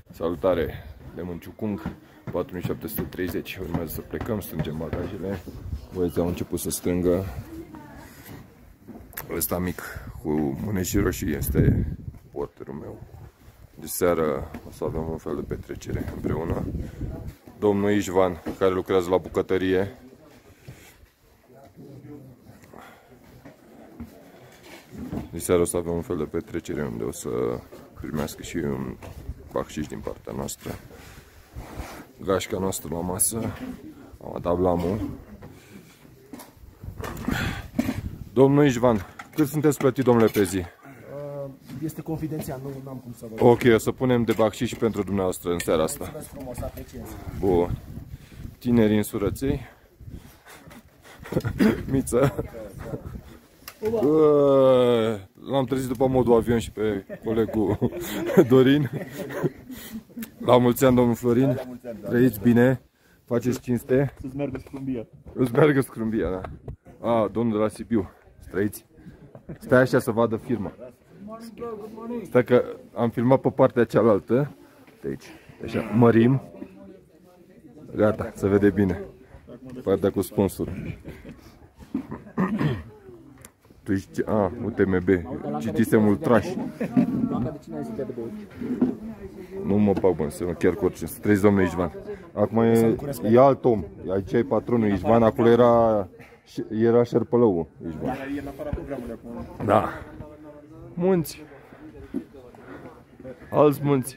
Salutare de Mânciucung, 4730, urmează să plecăm, strângem bagajele. Băieții au început să strângă. Ăsta mic cu mânești roșii este porterul meu. De seară o să avem un fel de petrecere împreună. Domnul Ișvan, care lucrează la bucătărie. De seară o să avem un fel de petrecere unde o să primească și un bacșiș din partea noastră. Gașca noastră la masă. Am dat blamul. Domnul Ișvan, cât sunteți plătit, domnule, pe zi? Este confidențial, nu am cum să vă... Ok, o să punem de bacșiș pentru dumneavoastră în seara asta. Mulțumesc frumos, apreciez. Bun. Tinerii în surăței. Miță. L-am trezit după modul avion și pe colegul Dorin. La mulți ani, domnul Florin. Trăiți bine. Faceți cinste. Să-ți meargă scrumbia. Îți meargă scrumbia, da. A, domnul de la Sibiu. Trăiți. Stai așa să vadă firma. Stai că am filmat pe partea cealaltă. De aici. Așa, mărim. Gata, se vede bine. Partea cu sponsor. Tu ești, UTMB. Citisem Ultraș. Nu mă bag, bă, înseamnă chiar cu orice. Treci, domnule Ișvan. Acum e alt om. Aici e patronul Ișvan. Acolo era șerpălăul Ișvan. E în afara programului acum. Da. Munți. Alți munți.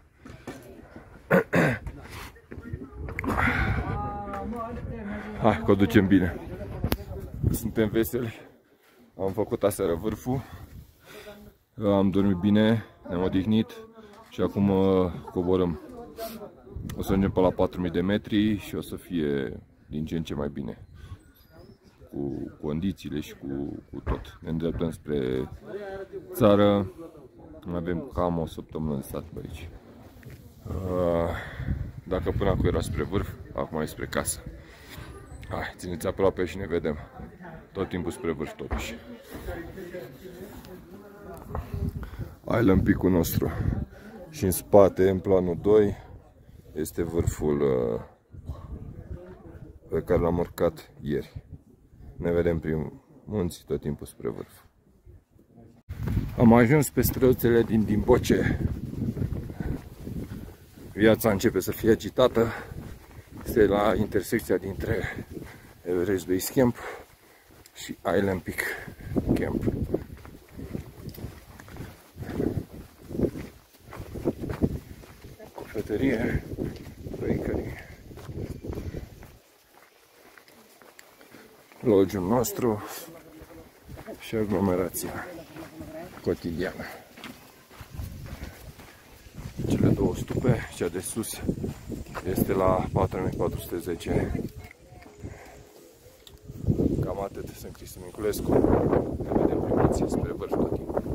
Hai că o ducem bine. Suntem veseli. Am făcut aseară vârful. Am dormit bine, ne-am odihnit și acum coborăm. O să ajungem pe la 4000 de metri și o să fie din ce în ce mai bine. Cu condițiile și cu tot. Ne îndreptăm spre țară. Mai avem cam o săptămână în stat pe aici. Dacă până acum era spre vârf, acum e spre casă. Hai, țineți aproape și ne vedem. Tot timpul spre vârf totuși. Island Peak-ul nostru. Și în spate, în planul 2, este vârful pe care l-am urcat ieri. Ne vedem prin munți tot timpul spre vârf. Am ajuns pe străduțele din Dimboce. Viața începe să fie agitată. Este la intersecția dintre Everest Base Camp și Island Peak Camp. Cofetărie, bakery. Lodge-ul nostru și aglomerația cotidiană. Cele două stupe, cea de sus este la 4410. Cam atât, sunt Cristi Minculescu. Ne vedem primiți spre vârf tot timpul.